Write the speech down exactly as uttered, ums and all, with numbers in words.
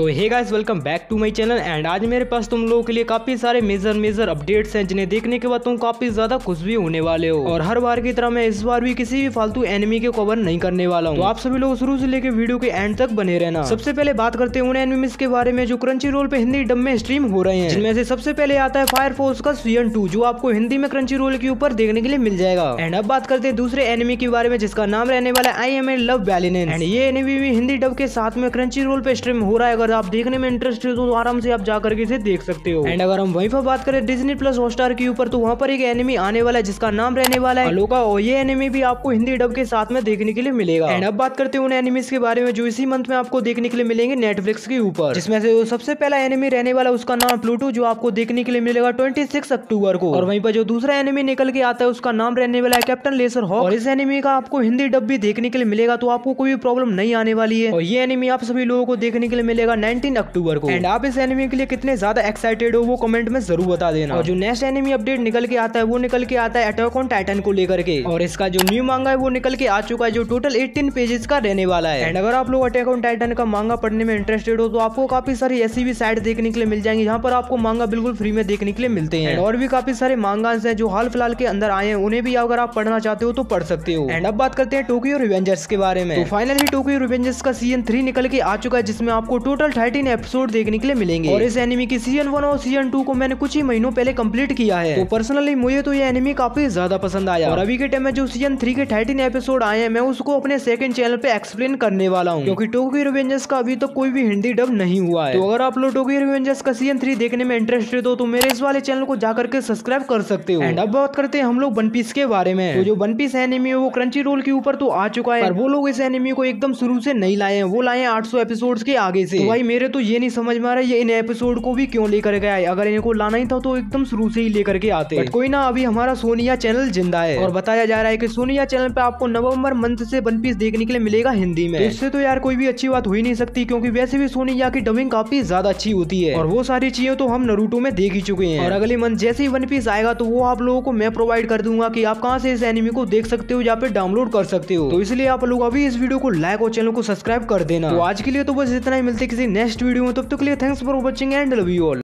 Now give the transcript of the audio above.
तो hey guys, welcome back to my channel. And आज मेरे पास तुम लोगों के लिए काफी सारे मेजर मेजर अपडेट्स हैं जिन्हें देखने के बाद तुम काफी ज्यादा खुश भी होने वाले हो। और हर बार की तरह मैं इस बार भी किसी भी फालतू एनिमी के कवर नहीं करने वाला हूँ, तो आप सभी लोग शुरू से लेकर वीडियो के एंड तक बने रहना। सबसे पहले बात करते हैं उन एनिमीज के बारे में जो क्रंची रोल पे हिंदी डब में स्ट्रीम हो रहे हैं, जिनमें से सबसे पहले आता है फायर फोर्स का सीजन टू, जो आपको हिंदी में क्रंची रोल के ऊपर देखने के लिए मिल जाएगा। एंड अब बात करते हैं दूसरे एनिमी के बारे में जिसका नाम रहने वाला I am a love balance. And ये एनिमी भी हिंदी डब के साथ में क्रंची रोल पे स्ट्रीम हो रहा है। अगर आप देखने में इंटरेस्ट है तो आराम से आप जाकर के इसे देख सकते हो। एंड अगर हम वहीं पर बात करें डिज्नी प्लस हॉटस्टार के ऊपर, तो वहाँ पर एक एनिमी आने वाला है जिसका नाम रहने वाला है अलोका, और ये एनिमी भी आपको हिंदी डब के साथ में देखने के लिए मिलेगा। एंड अब बात करते हैं उन एनिमीज के बारे में जो इसी मंथ में आपको देखने के लिए मिलेंगे नेटफ्लिक्स के ऊपर, जिसमें से सबसे पहला एनिमी रहने वाला उसका नाम प्लूटो, जो आपको देखने के लिए मिलेगा छब्बीस अक्टूबर को। और वहीं पर जो दूसरा एनिमी निकल के आता है उसका नाम रहने वाला है कैप्टन लेजर हॉक, और इस एनिमी का आपको हिंदी डब भी देखने के लिए मिलेगा, तो आपको कोई प्रॉब्लम नहीं आने वाली है। और ये एनिमी आप सभी लोगों को देखने के लिए मिलेगा नाइनटीन अक्टूबर को। एंड आप इस एनिमी के लिए कितने ज्यादा एक्साइटेड हो वो कमेंट में जरूर बता देना। और जो नेक्स्ट एनिमी अपडेट निकल के आता है वो निकल के आता है अटैक ऑन टाइटन को लेकर के, और इसका जो न्यू मांगा है वो निकल के आ चुका है जो टोटल अठारह पेजेस का रहने वाला है। एंड अगर आप लोग अटैक ऑन टाइटन का मांगा पढ़ने में इंटरेस्टेड हो तो आपको काफी सारी ऐसी भी साइट देखने के लिए मिल जाएंगी जहाँ पर आपको मांगा बिल्कुल फ्री में देखने के लिए मिलते हैं। और भी काफी सारे मांगास हैं जो हाल फिलहाल के अंदर आए हैं, उन्हें भी अगर आप पढ़ना चाहते हो तो पढ़ सकते हो। एंड अब बात करते हैं टोक्यो रिवेंजर्स के बारे में। तो फाइनली टोक्यो रिवेंजर्स का सीजन थ्री निकल के आ चुका है, जिसमें आपको टोटल थर्टीन एपिसोड देखने के लिए मिलेंगे। और इस एनिमी की सीजन वन और सीजन टू को मैंने कुछ ही महीनों पहले कंप्लीट किया है, तो पर्सनली मुझे तो ये एनिमी काफी ज्यादा पसंद आया। और अभी के टाइम में जो सीजन थ्री के थर्टीन एपिसोड आए हैं मैं उसको अपने सेकंड चैनल पे एक्सप्लेन करने वाला हूँ, क्योंकि टोक्यो रिवेंजर्स का अभी तक कोई भी हिंदी डब नहीं हुआ है। तो अगर आप लोग टोक्यो रिवेंजर्स का सीजन थ्री देखने में इंटरेस्टेड हो तो मेरे इस वाले चैनल को जाकर के सब्सक्राइब कर सकते हो। एंड अब बात करते हैं हम लोग वन पीस के बारे में। तो जो वन पीस एनिमी है वो क्रंची रोल के ऊपर तो आ चुका है, पर वो लोग इस एनिमी को एकदम शुरू से नहीं लाए हैं, वो लाए हैं आठ सौ एपिसोड के आगे से। तो भाई मेरे तो ये नहीं समझ में आ रहा है ये इन एपिसोड को भी क्यों लेकर गया है। अगर इनको लाना ही था तो एकदम शुरू से ही लेकर के आते। बट कोई ना, अभी हमारा सोनिया चैनल जिंदा है और बताया जा रहा है कि सोनिया चैनल पे आपको नवंबर मंथ से वन पीस देखने के लिए मिलेगा हिंदी में। तो इससे तो यार कोई भी अच्छी बात हो ही नहीं सकती, क्योंकि वैसे भी सोनिया की डबिंग काफी ज्यादा अच्छी होती है और वो सारी चीजें तो हम नरूटो में देख ही चुके हैं। और अगले मंथ जैसे ही वन पीस आएगा तो वो आप लोगों को मैं प्रोवाइड कर दूंगा कि आप कहां से इस एनिमी को देख सकते हो या पे डाउनलोड कर सकते हो। तो इसलिए आप लोग अभी इस वीडियो को लाइक और चैनल को सब्सक्राइब कर देना। तो आज के लिए तो बस इतना ही, मिलते किसी नेक्स्ट वीडियो में, तब तक के लिए thanks for watching and love you all.